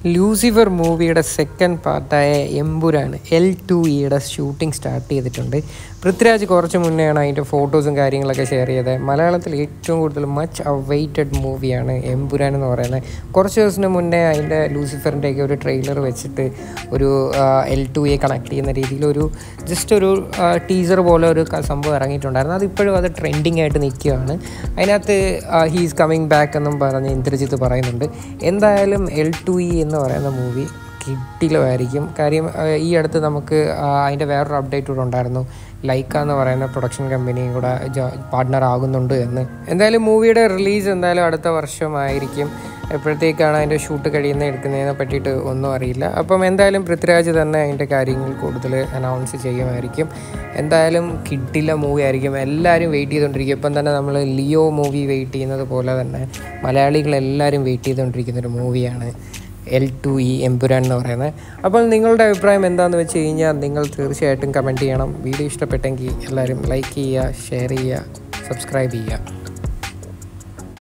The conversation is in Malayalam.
ലൂസിഫർ മൂവിയുടെ സെക്കൻഡ് പാർട്ടായ എമ്പുരാൻ L2Eയുടെ ഷൂട്ടിംഗ് സ്റ്റാർട്ട് ചെയ്തിട്ടുണ്ട്. പൃഥ്വിരാജ് കുറച്ച് മുന്നെയാണ് അതിൻ്റെ ഫോട്ടോസും കാര്യങ്ങളൊക്കെ ഷെയർ ചെയ്തത്. മലയാളത്തിൽ ഏറ്റവും കൂടുതൽ മച്ച് അവൈറ്റഡ് മൂവിയാണ് എമ്പുരാൻ എന്ന് പറയുന്നത്. കുറച്ച് ദിവസത്തിന് മുന്നേ അതിൻ്റെ ലൂസിഫറിൻ്റെയൊക്കെ ഒരു ട്രെയിലർ വെച്ചിട്ട് ഒരു L2E കണക്ട് ചെയ്യുന്ന രീതിയിൽ ജസ്റ്റ് ഒരു ടീസർ പോലെ ഒരു സംഭവം ഇറങ്ങിയിട്ടുണ്ടായിരുന്നു. അതിപ്പോഴും അത് ട്രെൻഡിങ് ആയിട്ട് നിൽക്കുകയാണ്. അതിനകത്ത് ഹീസ് കമ്മിങ് ബാക്ക് എന്നും പറഞ്ഞ് ഇന്ദ്രജിത്ത് പറയുന്നുണ്ട്. എന്തായാലും L2E എന്ന് പറയുന്ന മൂവി കിട്ടിലുമായിരിക്കും. കാര്യം ഈ അടുത്ത് നമുക്ക് അതിൻ്റെ വേറൊരു അപ്ഡേറ്റ് കൂടെ ഉണ്ടായിരുന്നു. ലൈക്ക എന്ന് പറയുന്ന പ്രൊഡക്ഷൻ കമ്പനിയും കൂടെ പാർട്ട്ണർ ആകുന്നുണ്ട് എന്ന്. എന്തായാലും മൂവിയുടെ റിലീസ് എന്തായാലും അടുത്ത വർഷമായിരിക്കും. എപ്പോഴത്തേക്കാണ് അതിൻ്റെ ഷൂട്ട് എടുക്കുന്നതിനെ പറ്റിയിട്ട് ഒന്നും അറിയില്ല. അപ്പം എന്തായാലും പൃഥ്വിരാജ് തന്നെ അതിൻ്റെ കാര്യങ്ങൾ കൂടുതൽ അനൗൺസ് ചെയ്യുമായിരിക്കും. എന്തായാലും കിട്ടില്ല മൂവി ആയിരിക്കും. എല്ലാവരും വെയിറ്റ് ചെയ്തുകൊണ്ടിരിക്കും. ഇപ്പം തന്നെ നമ്മൾ ലിയോ മൂവി വെയിറ്റ് ചെയ്യുന്നത് പോലെ തന്നെ മലയാളികളെല്ലാവരും വെയിറ്റ് ചെയ്തുകൊണ്ടിരിക്കുന്നൊരു മൂവിയാണ് L2E എമ്പുരാൻ എന്ന് പറയുന്നത്. അപ്പോൾ നിങ്ങളുടെ അഭിപ്രായം എന്താണെന്ന് വെച്ച് കഴിഞ്ഞാൽ നിങ്ങൾ തീർച്ചയായിട്ടും കമൻറ്റ് ചെയ്യണം. വീഡിയോ ഇഷ്ടപ്പെട്ടെങ്കിൽ എല്ലാവരും ലൈക്ക് ചെയ്യുക, ഷെയർ ചെയ്യുക, സബ്സ്ക്രൈബ് ചെയ്യുക.